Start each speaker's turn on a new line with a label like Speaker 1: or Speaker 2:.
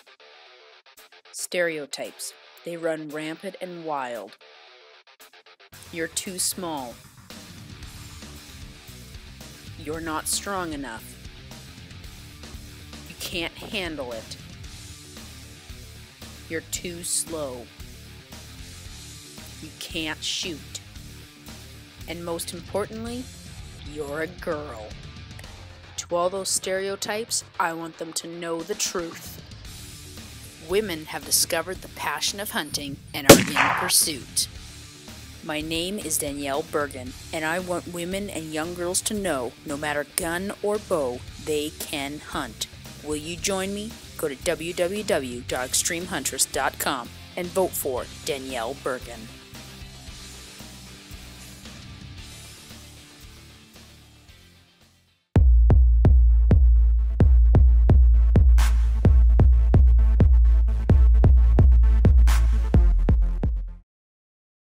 Speaker 1: Stereotypes. They run rampant and wild. You're too small. You're not strong enough. You can't handle it. You're too slow. You can't shoot. And most importantly, you're a girl. To all those stereotypes, I want them to know the truth. Women have discovered the passion of hunting and are in pursuit. My name is Danielle Bergen, and I want women and young girls to know, no matter gun or bow, they can hunt. Will you join me? Go to www.extremehuntress.com and vote for Danielle Bergen.